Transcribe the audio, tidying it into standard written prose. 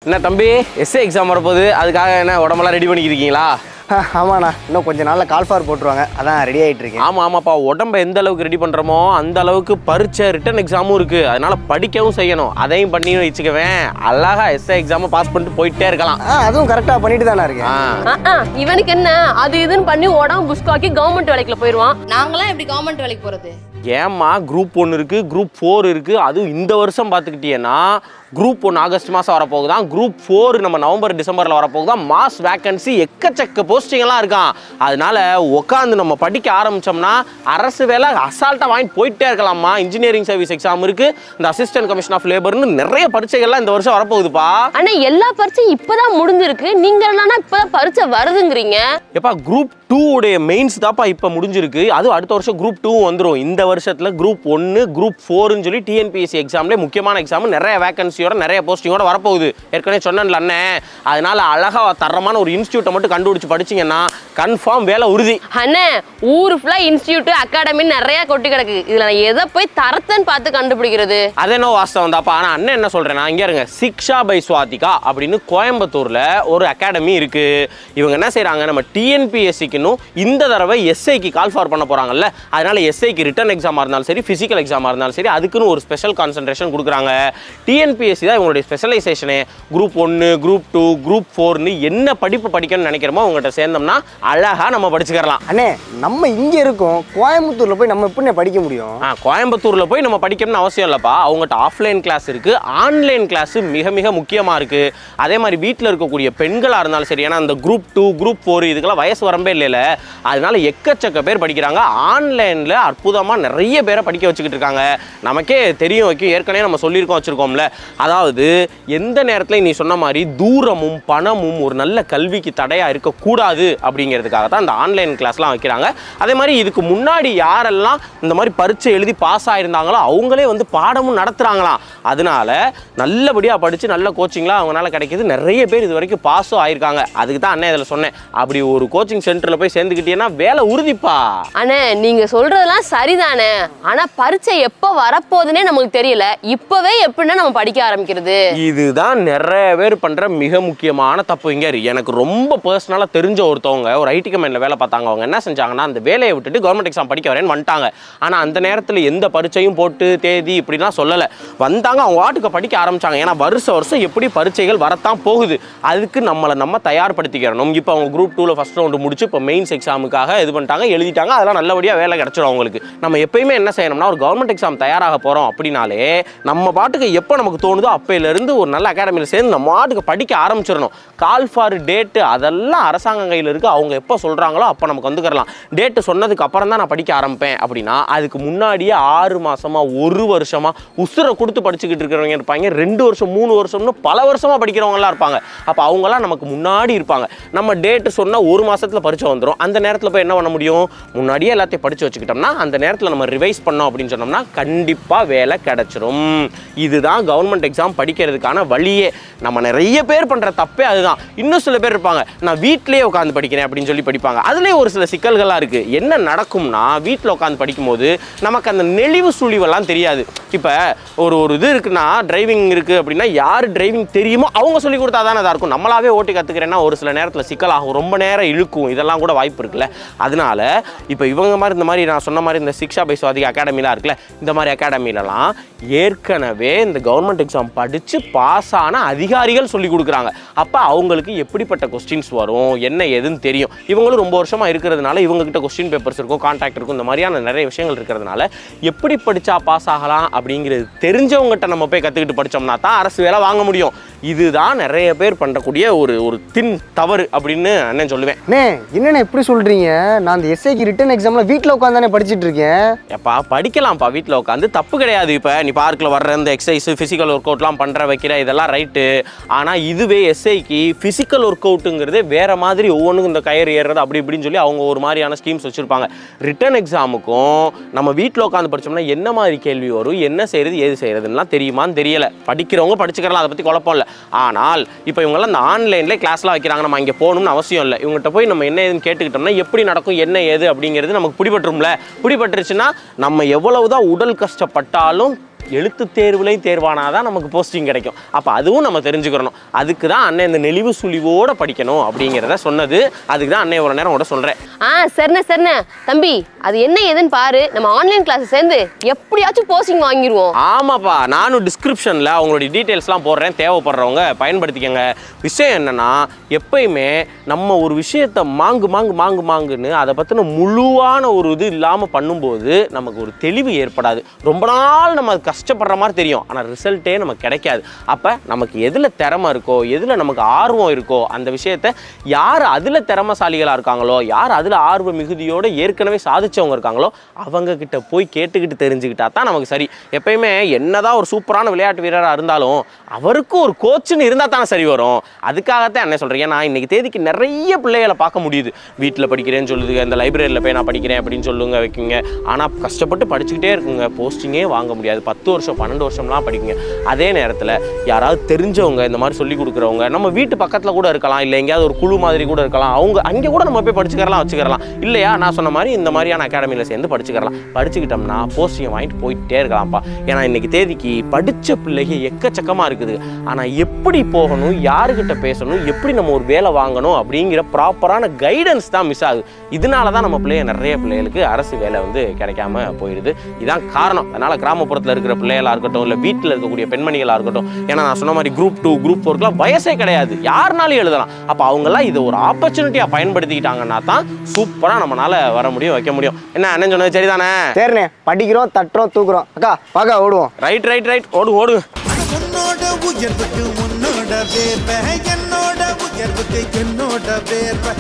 என்ன தம்பி S A exam வரப்போகுது, அதுக்காக என்ன உடம்பெல்லாம் ரெடி பண்ணிக்கிருக்கீங்களா? ஆமாண்ணா, இன்னும் கொஞ்சம் நாளில் கால்ஃபார் போட்டுருவாங்க, அதான் ரெடி ஆகிட்டு இருக்கேன். ஆமாப்பா, உடம்பை எந்த அளவுக்கு ரெடி பண்ணுறோமோ அந்த அளவுக்கு பரீட்சை ரிட்டன் எக்ஸாமும் இருக்குது, அதனால படிக்கவும் செய்யணும். அதையும் பண்ணி வச்சுக்கவேன், அழகா எஸ்ஏ எக்ஸாமை பாஸ் பண்ணிட்டு போயிட்டே இருக்கலாம். அதுவும் கரெக்டாக பண்ணிட்டு தானே இருக்கேன். இவனுக்கு என்ன அது இதுன்னு பண்ணி உடம்பு புஷ்காக்கி கவர்மெண்ட் வேலைக்குள்ள போயிடுவான். நாங்களாம் எப்படி கவர்மெண்ட் வேலைக்கு போகிறது? ஏம்மா குரூப் 1 இருக்குது, குரூப் 4 இருக்குது. அதுவும் இந்த வருஷம் பார்த்துக்கிட்டீங்கன்னா குரூப் 1 ஆகஸ்ட் மாதம் வரப்போகுதான், குரூப் 4 நம்ம நவம்பர் டிசம்பரில் வரப்போகுதான். மாஸ் வேக்கன்சி எக்கச்சக்க போஸ்டிங்கெல்லாம் இருக்கான். அதனால உட்காந்து நம்ம படிக்க ஆரம்பித்தோம்னா அரசு வேலை அசால்ட்டாக வாங்கிட்டு போயிட்டே இருக்கலாமா. இன்ஜினியரிங் சர்வீஸ் எக்ஸாம் இருக்குது, இந்த அசிஸ்டன்ட் கமிஷன் ஆஃப் லேபர்னு நிறைய பரீட்சைகள்லாம் இந்த வருஷம் வரப்போகுதுப்பா. ஆனால் எல்லா பரீட்சையும் இப்போதான் முடிஞ்சிருக்கு, நீங்கள் என்னன்னா இப்போதான் பரீட்சை வருதுங்கிறீங்க. எப்பா குரூப் 2 உடைய மெயின்ஸ் தான்ப்பா இப்போ முடிஞ்சிருக்கு, அதுவும் அடுத்த வருஷம் குரூப் 2 வந்துடும். இந்த வருஷத்தில் குரூப் 1 குரூப் 4ன்னு சொல்லி டிஎன்பிஎஸ்சி எக்ஸாம்லேயே முக்கியமான எக்ஸாம், நிறைய வேகன்சியோட நிறைய போஸ்டிங்கோட வரப்போகுது. ஏற்கனவே சொன்னேன்ல அண்ணே, அதனால அழகாக தரமான ஒரு இன்ஸ்டியூட்டை மட்டும் கண்டுபிடிச்சு படிச்சிங்கன்னா கன்ஃபார்ம் வேலை உறுதி. அண்ணே ஊர் ஃபுல்லாக இன்ஸ்டியூட் அகாடமின்னு நிறைய கொட்டி கிடக்கு, இதில் நான் எதை போய் தரத்தன்னு பார்த்து கண்டுபிடிக்கிறது? அது என்ன வாஸ்தவம் தான்ப்பா. ஆனால் அண்ணன் என்ன சொல்கிறேன்னா, இங்கே இருங்க, சிக்ஷா பை ஸ்வாதிகா அப்படின்னு கோயம்புத்தூரில் ஒரு அகாடமி இருக்குது. இவங்க என்ன செய்கிறாங்க, நம்ம டிஎன்பிஎஸ்சிக்குன்னு இந்த தடவை எஸ்ஐக்கு கால் ஃபார் பண்ண போகிறாங்கல்ல, அதனால எஸ்ஐக்கு ரிட்டன் எக்ஸாமாக இருந்தாலும் சரி, ஃபிசிக்கல் எக்ஸாமாக இருந்தாலும் சரி, அதுக்குன்னு ஒரு ஸ்பெஷல் கான்சன்ட்ரேஷன் கொடுக்குறாங்க. டிஎன்பிஎஸ்சி தான் இவங்களுடைய ஸ்பெஷலைசேஷனே. குரூப் 1 குரூப் 2 குரூப் 4ன்னு என்ன படிப்பு படிக்கணும்னு நினைக்கிறோமோ அவங்ககிட்ட சேர்ந்தோம்னா அழகாக நம்ம படிச்சுக்கலாம். அண்ணே நம்ம இங்கே இருக்கோம், கோயம்புத்தூரில் போய் நம்ம எப்படி படிக்க முடியும்? கோயம்புத்தூரில் போய் நம்ம படிக்கணும்னு அவசியம் இல்லைப்பா. அவங்ககிட்ட ஆஃப்லைன் கிளாஸ் இருக்குது, ஆன்லைன் கிளாஸ் மிக மிக முக்கியமாக இருக்குது. அதே மாதிரி வீட்டில் இருக்கக்கூடிய பெண்களாக இருந்தாலும் சரி, ஏன்னா அந்த குரூப் 2 குரூப் 4 இதுக்கெல்லாம் வயசு வரம்பே இல்லைல்ல, அதனால எக்கச்சக்க பேர் படிக்கிறாங்க. ஆன்லைனில் அற்புதமாக நிறைய பேரை படிக்க வச்சுக்கிட்டு இருக்காங்க. நமக்கே தெரியும், ஏற்கனவே நம்ம சொல்லியிருக்கோம் வச்சுருக்கோம்ல, அதாவது எந்த நேரத்தில் நீ சொன்ன மாதிரி தூரமும் பணமும் ஒரு நல்ல கல்விக்கு தடையாக இருக்கக்கூடாது அப்படிங்கிறதுக்காக தான் இந்த ஆன்லைன் கிளாஸ்லாம் வைக்கிறாங்க. அதே மாதிரி இதுக்கு முன்னாடி யாரெல்லாம் இந்த மாதிரி பரீட்சை எழுதி பாஸ் ஆகிருந்தாங்களோ அவங்களே வந்து பாடமும் நடத்துகிறாங்களாம். அதனால நல்லபடியாக படித்து நல்ல கோச்சிங்லாம் அவங்களால கிடைக்கிது. நிறைய பேர் இது வரைக்கும் பாஸும் ஆயிருக்காங்க. அதுக்கு தான் அண்ணன் இதில் சொன்னேன், அப்படி ஒரு கோச்சிங் சென்டரில் போய் சேர்ந்துக்கிட்டீங்கன்னா வேலை உறுதிப்பா. அண்ணே நீங்கள் சொல்கிறதெல்லாம் சரிதானே, ஆனால் பரீட்சை எப்போ வரப்போகுதுன்னே நமக்கு தெரியல. இப்போவே எப்படின்னா நம்ம படிக்க ஆரம்பிக்கிறது? இதுதான் நிறைய பேர் பண்ணுற மிக முக்கியமான தப்பு. இங்கே எனக்கு ரொம்ப பர்சனலாக தெரிஞ்ச ஒருத்தவங்க ஒரு ஐடி கம்பெனியில் வேலை பார்த்தாங்க. அவங்க என்ன செஞ்சாங்கன்னா, அந்த வேலையை விட்டுட்டு கவர்மெண்ட் எக்ஸாம் படிக்க வரேன்னு வந்துட்டாங்க. ஆனால் அந்த நேரத்தில் எந்த பரீட்சையும் போட்டு தேதி இப்படிலாம் சொல்லலை, வந்தாங்க அவங்க வாட்டுக்கு படிக்க ஆரம்பித்தாங்க. ஏன்னா வருஷம் எப்படி பரீட்சைகள் வரத்தான் போகுது, அதுக்கு நம்ம தயார்படுத்திக்கிறணும். இப்போ அவங்க குரூப் 2ல ஃபஸ்ட் ரவுண்டு முடிச்சு இப்போ மெயின்ஸ் எக்ஸாமுக்காக இது பண்ணிட்டாங்க, எழுதிட்டாங்க. அதெல்லாம் நல்லபடியாக வேலை கிடச்சிடும் அவங்களுக்கு. நம்ம எப்பயுமே என்ன செய்யணும்னா, ஒரு கவர்மெண்ட் எக்ஸாம் தயாராக போகிறோம் அப்படின்னாலே நம்ம பாட்டுக்கு எப்போ நமக்கு தோணுதோ அப்பையிலேருந்து ஒரு நல்ல அகாடமியில் சேர்ந்து நம்ம பாட்டுக்கு படிக்க ஆரம்பிச்சிடணும். கால் ஃபார் டேட்டு அதெல்லாம் அரசாங்கம் கையில் இருக்குது, அவங்க எப்போ சொல்கிறாங்களோ அப்போ நமக்கு வந்துக்கிறலாம். டேட்டு சொன்னதுக்கு அப்புறம் தான் நான் படிக்க ஆரம்பிப்பேன் அப்படின்னா அதுக்கு முன்னாடியே 6 மாதமா 1 வருஷமா உசுரை கொடுத்து படிச்சுக்கிட்டு இருக்கிறவங்க இருப்பாங்க. 2 வருஷம் 3 வருஷம்னு பல வருஷமாக படிக்கிறவங்கலாம் இருப்பாங்க. அப்போ அவங்களாம் நமக்கு முன்னாடி இருப்பாங்க. நம்ம டேட்டு சொன்னால் 1 மாதத்தில் பரீட்சை வந்துடும். அந்த நேரத்தில் போய் என்ன பண்ண முடியும், முன்னாடியே எல்லாத்தையும் படித்து வச்சுக்கிட்டோம்னா அந்த நேரத்தில் நம்ம ரிவைஸ் பண்ணோம் அப்படின்னு சொன்னோம்னா கண்டிப்பாக வேலை கிடச்சிரும். இதுதான் கவர்மெண்ட் எக்ஸாம் படிக்கிறதுக்கான வழியே. நம்ம நிறைய பேர் பண்ணுற தப்பே அதுதான். இன்னும் சில பேர் இருப்பாங்க, நான் வீட்டிலேயே உட்காந்து படிக்கிறேன் அப்படின்னு சொல்லி படிப்பாங்க. அதுலேயே ஒரு சில சிக்கல்கள்லாம் இருக்குது. என்ன நடக்கும்னா, வீட்டில் உட்காந்து படிக்கும்போது நமக்கு அந்த நெளிவு சுழிவெல்லாம் தெரியாது. இப்போ ஒரு இது இருக்குன்னா, டிரைவிங் இருக்குது அப்படின்னா யார் டிரைவிங் தெரியுமோ அவங்க சொல்லி கொடுத்தா தானே அதாக இருக்கும். நம்மளாவே ஓட்டி கற்றுக்கிறேன்னா ஒரு சில நேரத்தில் சிக்கலாகும், ரொம்ப நேரம் இழுக்கும், இதெல்லாம் கூட வாய்ப்பு இருக்குல்ல. அதனால இப்போ இவங்க மாதிரி இந்த மாதிரி நான் சொன்ன மாதிரி இந்த சிக்ஷா பை ஸ்வாதிகா அகாடமிலாம் இருக்குல்ல, இந்த மாதிரி அகாடமிலலாம் ஏற்கனவே இந்த கவர்மெண்ட் எக்ஸாம் படித்து பாஸ் ஆன அதிகாரிகள் சொல்லி கொடுக்குறாங்க. அப்போ அவங்களுக்கு எப்படிப்பட்ட கொஸ்டின்ஸ் வரும் என்ன ஏதுன்னு தெரியும். இவங்களும் ரொம்ப வருஷமாக இருக்கிறதுனால இவங்ககிட்ட கொஸ்டின் பேப்பர்ஸ் இருக்கும், கான்டாக்ட் இருக்கும், இந்த மாதிரியான நிறைய விஷயங்கள் இருக்கிறதுனால எப்படி படித்தா பாஸ் ஆகலாம் அப்படிங்கிறது தெரிஞ்சவங்ககிட்ட நம்ம போய் கற்றுக்கிட்டு படித்தோம்னா தான் அரசு வேலை வாங்க முடியும். இதுதான் நிறைய பேர் பண்ணக்கூடிய ஒரு தின் தவறு அப்படின்னு நான் சொல்லுவேன். என்னண்ணே எப்படி சொல்கிறீங்க? நான் அந்த எஸ்ஐக்கு ரிட்டன் எக்ஸாமில் வீட்டில் உட்காந்தானே படிச்சுட்டு இருக்கேன். எப்பா படிக்கலாம்ப்பா வீட்டில் உட்காந்து, தப்பு கிடையாது. இப்போ நீ பார்க்கில் வர்ற இந்த எக்ஸசைஸ் ஃபிசிக்கல் ஒர்க் அவுட்லாம் பண்ணுற வைக்கிற இதெல்லாம் ரைட்டு. ஆனால் இதுவே எஸ்ஐக்கு ஃபிசிக்கல் ஒர்க் அவுட்டுங்கிறதே வேறு மாதிரி ஒவ்வொன்றுக்கும் இந்த கயிறு ஏறுறது அப்படி இப்படின்னு சொல்லி அவங்க ஒரு மாதிரியான ஸ்கீம்ஸ் வச்சுருப்பாங்க. ரிட்டன் எக்ஸாமுக்கும் நம்ம வீட்டில் உட்காந்து படித்தோம்னா என்ன மாதிரி கேள்வி வரும், என்ன செய்கிறது ஏது செய்கிறதுலாம் தெரியுமான்னு தெரியலை. படிக்கிறவங்க படிச்சுக்கலாம், அதை பற்றி குழப்பம் இல்லை. ஆனால் இப்போ இவங்கெல்லாம் இந்த ஆன்லைனில் கிளாஸ்லாம் வைக்கிறாங்க, நம்ம இங்கே போகணும்னு அவசியம் இல்லை. இவங்ககிட்ட போய் நம்ம என்ன ஏதுன்னு கேட்டுக்கிட்டோம்னா எப்படி நடக்கும் என்ன ஏது அப்படிங்கிறது நமக்கு பிடிபட்டுரும்ல. பிடிபட்டுருச்சுன்னா நம்ம எவ்வளவுதான் உடல் கஷ்டப்பட்டாலும் எழுத்து தேர்வுலையும் தேர்வானாதான் நமக்கு போஸ்டிங் கிடைக்கும். அப்போ அதுவும் நம்ம தெரிஞ்சுக்கிறணும். அதுக்கு தான் அண்ணன் இந்த நெளிவு சுழிவோட படிக்கணும் அப்படிங்கிறத சொன்னது. அதுக்கு தான் அண்ணன் ஒரு நேரம் கூட சொல்கிறேன். சரிண்ணே தம்பி, அது என்ன ஏதுன்னு பாரு. நம்ம ஆன்லைன் கிளாஸ் சேர்ந்து எப்படியாச்சும் போஸ்டிங் வாங்கிடுவோம். ஆமாப்பா, நானும் டிஸ்கிரிப்ஷனில் அவங்களுடைய டீட்டெயில்ஸ்லாம் போடுறேன். தேவைப்படுறவங்க பயன்படுத்திக்கங்க. விஷயம் என்னென்னா, எப்பயுமே நம்ம ஒரு விஷயத்தை மாங்குன்னு அதை பற்றின முழுவான ஒரு இது இல்லாமல் பண்ணும்போது நமக்கு ஒரு தெளிவு ஏற்படாது. ரொம்ப நாள் நம்ம கஷ்டப்படுற மாதிரி தெரியும், ஆனால் ரிசல்ட்டே நமக்கு கிடைக்காது. அப்போ நமக்கு எதில் திறமை இருக்கோ, எதில் நமக்கு ஆர்வம் இருக்கோ, அந்த விஷயத்தை யார் அதில் திறமைசாலிகளாக இருக்காங்களோ, யார் அதில் ஆர்வ மிகுதியோடு ஏற்கனவே சாதிச்சவங்க இருக்காங்களோ அவங்கக்கிட்ட போய் கேட்டுக்கிட்டு தெரிஞ்சுக்கிட்டா தான் நமக்கு சரி. எப்பயுமே என்னதான் ஒரு சூப்பரான விளையாட்டு வீரராக இருந்தாலும் அவருக்கும் ஒரு கோச்சுன்னு இருந்தால் தானே சரி வரும். அதுக்காகத்தான் என்ன சொல்கிறேன், நான் இன்றைக்கி தேதிக்கு நிறைய பிள்ளைகளை பார்க்க முடியுது. வீட்டில் படிக்கிறேன்னு சொல்லுதுங்க, இந்த லைப்ரரியில் போய் நான் படிக்கிறேன் அப்படின்னு சொல்லுங்க வைக்குங்க. ஆனால் கஷ்டப்பட்டு படிச்சுக்கிட்டே இருக்குங்க, போஸ்டிங்கே வாங்க முடியாது. 10 வருஷம் 12 வருஷம்லாம் படிக்குங்க. அதே நேரத்தில் யாராவது தெரிஞ்சவங்க இந்த மாதிரி சொல்லி கொடுக்குறவங்க நம்ம வீட்டு பக்கத்தில் கூட இருக்கலாம், இல்லை எங்கேயாவது ஒரு குழு மாதிரி கூட இருக்கலாம், அவங்க அங்கே கூட நம்ம போய் படிச்சுக்கலாம் வச்சுக்கலாம். இல்லையா நான் சொன்ன மாதிரி இந்த மாதிரியான அகாடமியில் சேர்ந்து படிச்சுக்கலாம். படிச்சுக்கிட்டோம்னா போஸ்டிங்கை வாங்கிட்டு போயிட்டே இருக்கலாம்ப்பா. ஏன்னா இன்றைக்கி தேதிக்கு படித்த பிள்ளைங்க எக்கச்சக்கமாக இருக்குது. ஆனால் எப்படி போகணும், யாருக்கிட்ட பேசணும், எப்படி நம்ம ஒரு வேலை வாங்கணும் அப்படிங்கிற ப்ராப்பரான கைடன்ஸ் தான் மிஸ் ஆகுது. இதனால தான் நம்ம நிறைய பிள்ளைகளுக்கு அரசு வேலை கிடைக்காம போயிடுது. இதான் காரணம். அதனால் கிராமப்புறத்தில் இருக்கிற பிள்ளைகளாக இருக்கட்டும், இல்லை வீட்டில் இருக்கக்கூடிய பெண்மணிகளாக இருக்கட்டும், ஏன்னா நான் சொன்ன மாதிரி குரூப் 2 குரூப் 4க்குலாம் வயசே கிடையாது, யாருனாலும் எழுதலாம். அப்போ அவங்கெல்லாம் இதை ஒரு ஆப்பர்ச்சுனிட்டியாக பயன்படுத்திக்கிட்டாங்கன்னா தான் சூப்பராக நம்மளால வர முடியும், வைக்க முடியும். என்ன அண்ணன் சொன்னது சரிதானே? சரிண்ணே, படிக்கிறோம், தட்டுறோம், தூக்குறோம். அக்கா வாக்கா ஓடுவோம். ரைட் ஓடு. உன்னோட உயர்வுக்கு உன்னோட வேர்வை, என்னோட உயர்வுக்கு என்னோட வேர்வை.